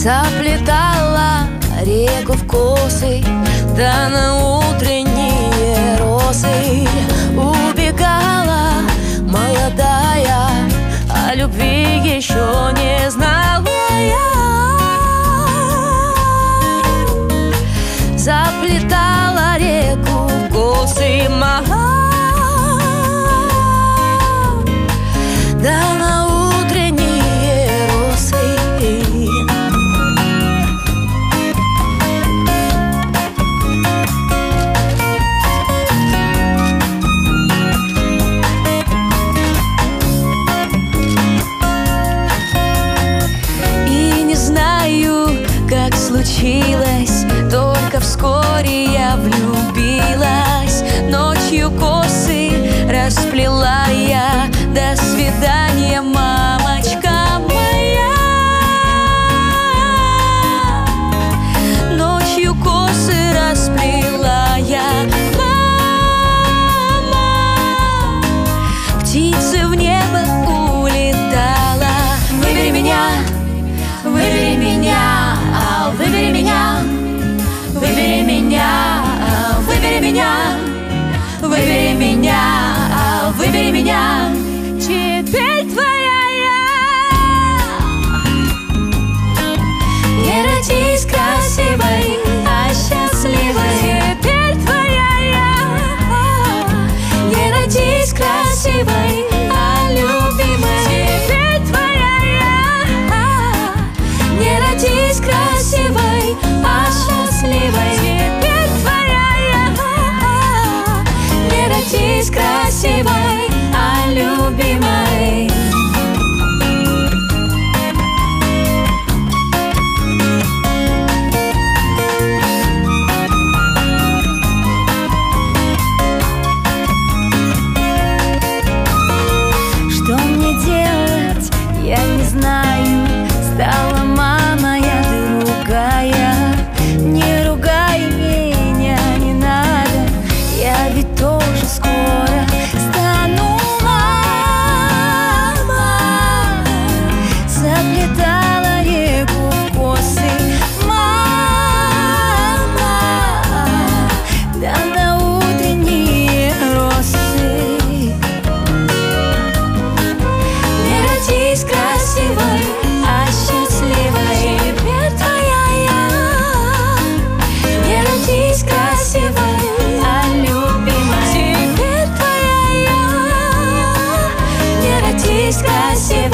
Заплетала реку в косы, да на утренние росы убегала молодая, а любви еще не знала я. Заплетала реку в косы да на утренние росы. И не знаю, как случилось, только вскоре я влюбилась. Ночью косы расплела я. До свидания, мамочка моя. Ночью косы расплела я. Мама, птица в небо улетала. Выбери меня, выбери меня, выбери меня, выбери меня, выбери меня, выбери меня, выбери меня. Теперь твоя я. Не родись красивой, а счастливой. Теперь твоя я. Не родись красивой, а любимой. Теперь твоя я. Не родись красивой, а счастливой. Теперь твоя я. Не родись красивой, а любимой. Что мне делать, я не знаю. Стала мама я другая. Не ругай меня, не надо. Я ведь тоже скоро стану мама. Заплетала реку в косы мама, да на утренние росы. Не родись красивой, а счастливой. Теперь твоя я. Не родись красивой, а любимой. Теперь твоя я. Не родись красивой,